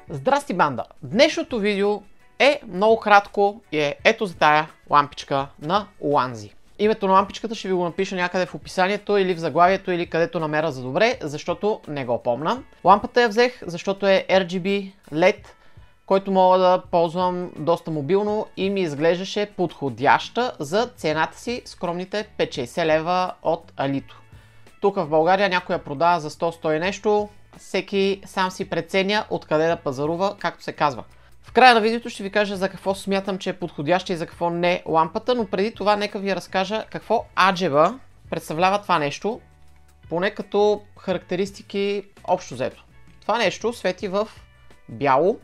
Здрасти, банда! Днешното видео е много кратко и е ето за тая лампичка на Ulanzi. Името на лампичката ще ви го напиша някъде в описанието или в заглавието или където намеря за добре, защото не го помня. Лампата я взех, защото е RGB LED, който мога да ползвам доста мобилно и ми изглеждаше подходяща за цената си скромните 5-60 лева от Алито. Тук в България някой я продава за 100-100 и нещо. Всеки сам си преценя откъде да пазарува, както се казва. В края на видеото ще ви кажа за какво смятам, че е подходяща и за какво не лампата, но преди това нека ви разкажа какво аджеба представлява това нещо, поне като характеристики общо взето. Това нещо свети в бяло,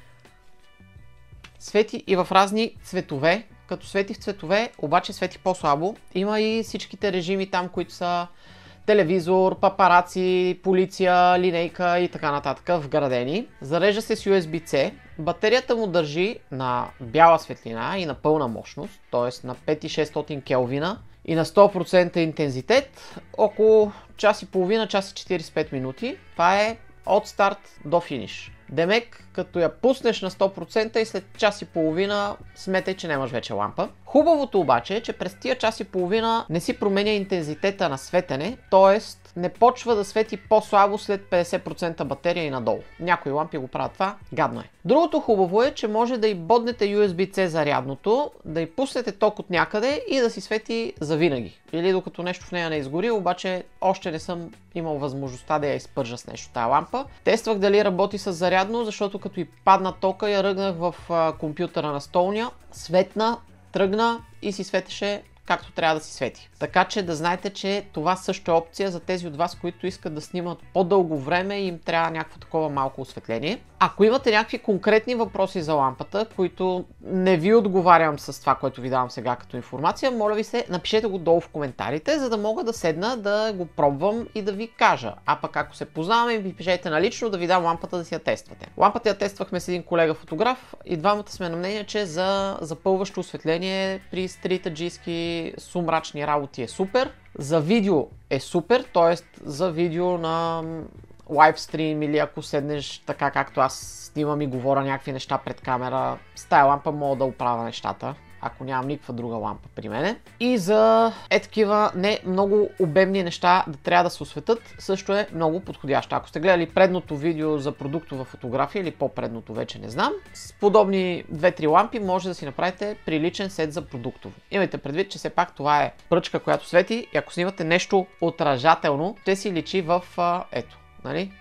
свети и в разни цветове, като свети в цветове, обаче свети по-слабо. Има и всичките режими там, които са телевизор, папараци, полиция, линейка и така нататък вградени. Зарежда се с USB-C. Батерията му държи на бяла светлина и на пълна мощност, т.е. на 5600 келвина и на 100% интензитет, около час и половина, час и 45 минути. Това е от старт до финиш. Демек, като я пуснеш на 100% и след час и половина смятай, че нямаш вече лампа. Хубавото обаче е, че през тия час и половина не си променя интензитета на светене, т.е. не почва да свети по-слабо след 50% батерия и надолу. Някои лампи го правят това, гадно е. Другото хубаво е, че може да и боднете USB-C зарядното, да и пуснете ток от някъде и да си свети завинаги. Или докато нещо в нея не изгори, обаче още не съм имал възможността да я изпържа с нещо тази лампа. Тествах дали работи с зарядно, защото като и падна тока я ръгнах в компютъра на столния, светна, тръгна и си светеше както трябва да си свети. Така че да знаете, че това също е опция за тези от вас, които искат да снимат по-дълго време и им трябва някакво такова малко осветление. Ако имате някакви конкретни въпроси за лампата, които не ви отговарям с това, което ви давам сега като информация, моля ви се, напишете го долу в коментарите, за да мога да седна да го пробвам и да ви кажа. А пък ако се познаваме, ви пишете налично да ви дам лампата да си я тествате. Лампата я тествахме с един колега фотограф и двамата сме на мнение, че за запълващо осветление при стрит-аджийски сумрачни работи е супер. За видео е супер, т.е. за видео на лайвстрим или ако седнеш така както аз снимам и говоря някакви неща пред камера, с тая лампа мога да оправя нещата, ако нямам никаква друга лампа при мене. И за такива не много обемни неща да трябва да се осветят, също е много подходяща. Ако сте гледали предното видео за продуктова фотография или по-предното, вече не знам, с подобни 2-3 лампи може да си направите приличен сет за продуктово. Имайте предвид, че все пак това е пръчка, която свети и ако снимате нещо отражателно, ще си личи в ето. Нали?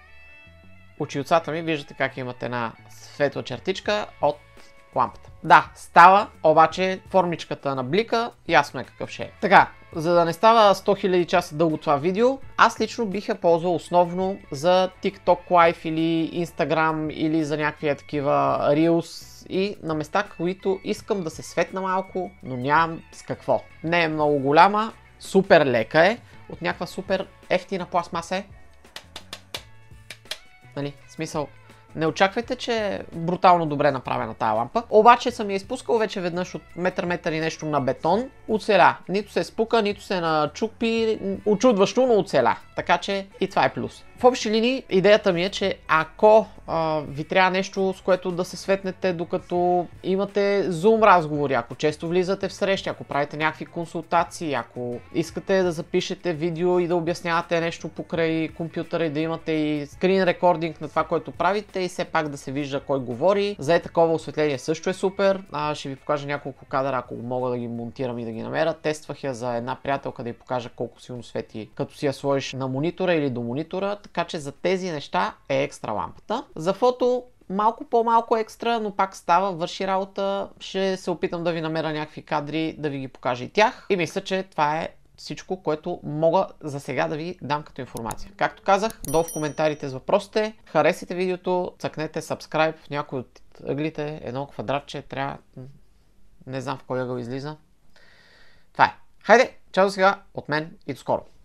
Очилцата ми виждате как имате една светла чертичка от лампата. Да, става, обаче формичката на блика ясно е какъв ще е. Така, за да не става 100 000 часа дълго това видео, аз лично бих я ползвал основно за TikTok Live или Instagram или за някакви такива Reels и на места, които искам да се светна малко, но нямам с какво. Не е много голяма, супер лека е, от някаква супер ефтина пластмаса е. Нали, смисъл, не очаквайте, че е брутално добре направена тая лампа. Обаче съм я изпускал вече веднъж от метър и нещо на бетон. Оцеля. Нито се спука, нито се начупи. Очудващо, но оцеля. Така че и това е плюс. В общи линии идеята ми е, че ако ви трябва нещо, с което да се светнете докато имате Zoom разговори, ако често влизате в срещи, ако правите някакви консултации, ако искате да запишете видео и да обяснявате нещо покрай компютъра и да имате и скрин рекординг на това, което правите и все пак да се вижда кой говори, за такова осветление също е супер. Ще ви покажа няколко кадъра, ако мога да ги монтирам и да ги намеря. Тествах я за една приятелка да й покажа колко силно свети, като си я сложиш на монитора или до монитора, така че за тези неща е екстра лампата. За фото малко по-малко екстра, но пак става, върши работа. Ще се опитам да ви намеря някакви кадри, да ви ги покажа и тях. И мисля, че това е всичко, което мога за сега да ви дам като информация. Както казах, долу в коментарите с въпросите, харесайте видеото, цъкнете subscribe в някой от ъглите, едно квадратче, трябва, не знам в кой ъгъл излиза. Това е. Хайде, чао за сега от мен и до скоро!